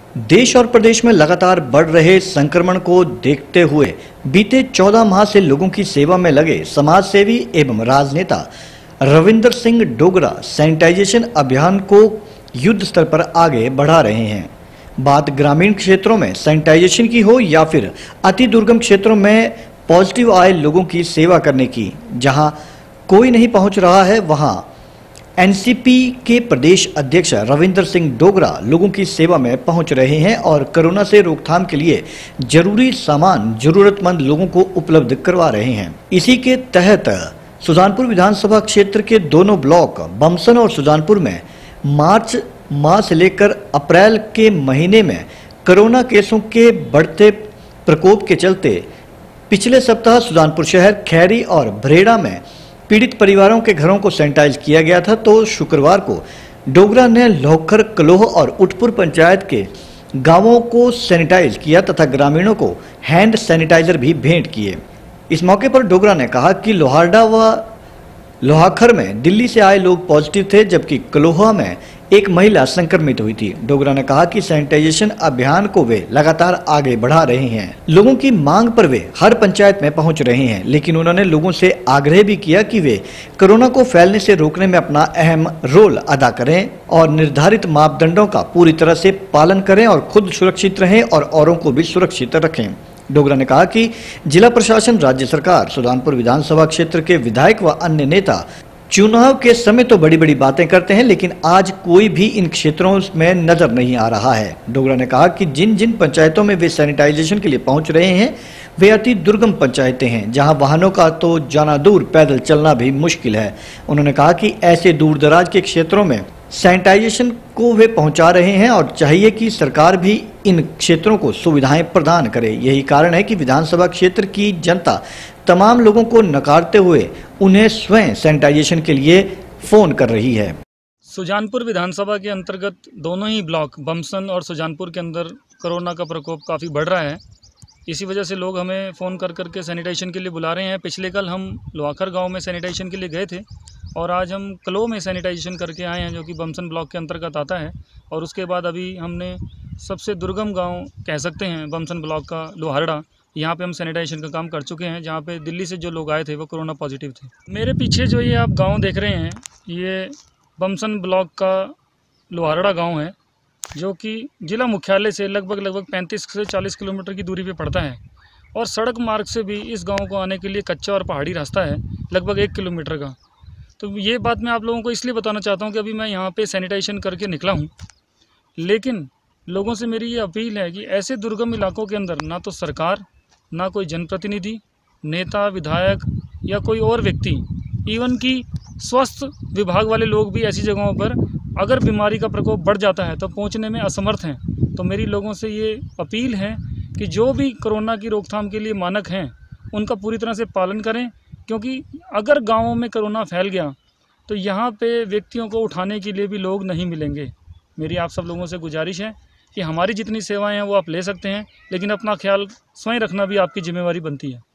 देश और प्रदेश में लगातार बढ़ रहे संक्रमण को देखते हुए बीते 14 माह से लोगों की सेवा में लगे समाजसेवी एवं राजनेता रविंदर सिंह डोगरा सैनिटाइजेशन अभियान को युद्ध स्तर पर आगे बढ़ा रहे हैं। बात ग्रामीण क्षेत्रों में सैनिटाइजेशन की हो या फिर अति दुर्गम क्षेत्रों में पॉजिटिव आए लोगों की सेवा करने की, जहां कोई नहीं पहुंच रहा है वहां एनसीपी के प्रदेश अध्यक्ष रविंदर सिंह डोगरा लोगों की सेवा में पहुंच रहे हैं और कोरोना से रोकथाम के लिए जरूरी सामान जरूरतमंद लोगों को उपलब्ध करवा रहे हैं। इसी के तहत सुजानपुर विधानसभा क्षेत्र के दोनों ब्लॉक बमसन और सुजानपुर में मार्च माह से लेकर अप्रैल के महीने में कोरोना केसों के बढ़ते प्रकोप के चलते पिछले सप्ताह सुजानपुर शहर, खैरी और भरेड़ा में पीड़ित परिवारों के घरों को सैनिटाइज किया गया था। तो शुक्रवार को डोगरा ने लोहखर, कलोह और उटपुर पंचायत के गांवों को सैनिटाइज किया तथा ग्रामीणों को हैंड सैनिटाइजर भी भेंट किए। इस मौके पर डोगरा ने कहा कि लोहारडा व लोहाखर में दिल्ली से आए लोग पॉजिटिव थे, जबकि कलोहा में एक महिला संक्रमित हुई थी। डोगरा ने कहा कि सैनिटाइजेशन अभियान को वे लगातार आगे बढ़ा रहे हैं। लोगों की मांग पर वे हर पंचायत में पहुंच रहे हैं, लेकिन उन्होंने लोगों से आग्रह भी किया कि वे कोरोना को फैलने से रोकने में अपना अहम रोल अदा करें और निर्धारित मापदंडों का पूरी तरह से पालन करें और खुद सुरक्षित रहें और औरों को भी सुरक्षित रखें। डोगरा ने कहा कि जिला प्रशासन, राज्य सरकार, सुजानपुर विधानसभा क्षेत्र के विधायक व अन्य नेता चुनाव के समय तो बड़ी बड़ी बातें करते हैं, लेकिन आज कोई भी इन क्षेत्रों में नजर नहीं आ रहा है। डोगरा ने कहा कि जिन जिन पंचायतों में वे सैनिटाइजेशन के लिए पहुंच रहे हैं वे अति दुर्गम पंचायतें हैं, जहां वाहनों का तो जाना दूर पैदल चलना भी मुश्किल है। उन्होंने कहा कि ऐसे दूर दराज के क्षेत्रों में सैनिटाइजेशन को वे पहुंचा रहे हैं और चाहिए कि सरकार भी इन क्षेत्रों को सुविधाएं प्रदान करे। यही कारण है कि विधानसभा क्षेत्र की जनता तमाम लोगों को नकारते हुए उन्हें स्वयं सैनिटाइजेशन के लिए फोन कर रही है। सुजानपुर विधानसभा के अंतर्गत दोनों ही ब्लॉक बमसन और सुजानपुर के अंदर कोरोना का प्रकोप काफ़ी बढ़ रहा है। इसी वजह से लोग हमें फ़ोन कर करके सैनिटाइजेशन के लिए बुला रहे हैं। पिछले कल हम लोहाखर गांव में सैनिटाइजेशन के लिए गए थे और आज हम कलो में सैनिटाइजेशन करके आए हैं, जो कि बमसन ब्लॉक के अंतर्गत आता है। और उसके बाद अभी हमने सबसे दुर्गम गांव कह सकते हैं बमसन ब्लॉक का लोहारडा, यहाँ पे हम सैनिटाइजेशन का काम कर चुके हैं, जहाँ पे दिल्ली से जो लोग आए थे वो कोरोना पॉजिटिव थे। मेरे पीछे जो ये आप गाँव देख रहे हैं ये बमसन ब्लॉक का लोहारडा गाँव है, जो कि जिला मुख्यालय से लगभग 35 से 40 किलोमीटर की दूरी पे पड़ता है। और सड़क मार्ग से भी इस गांव को आने के लिए कच्चा और पहाड़ी रास्ता है लगभग 1 किलोमीटर का। तो ये बात मैं आप लोगों को इसलिए बताना चाहता हूं कि अभी मैं यहाँ पे सैनिटाइजेशन करके निकला हूं, लेकिन लोगों से मेरी ये अपील है कि ऐसे दुर्गम इलाकों के अंदर ना तो सरकार, ना कोई जनप्रतिनिधि, नेता, विधायक या कोई और व्यक्ति, इवन कि स्वास्थ्य विभाग वाले लोग भी ऐसी जगहों पर अगर बीमारी का प्रकोप बढ़ जाता है तो पहुंचने में असमर्थ हैं। तो मेरी लोगों से ये अपील है कि जो भी कोरोना की रोकथाम के लिए मानक हैं उनका पूरी तरह से पालन करें, क्योंकि अगर गाँवों में कोरोना फैल गया तो यहाँ पे व्यक्तियों को उठाने के लिए भी लोग नहीं मिलेंगे। मेरी आप सब लोगों से गुजारिश है कि हमारी जितनी सेवाएँ हैं वो आप ले सकते हैं, लेकिन अपना ख्याल स्वयं रखना भी आपकी जिम्मेवारी बनती है।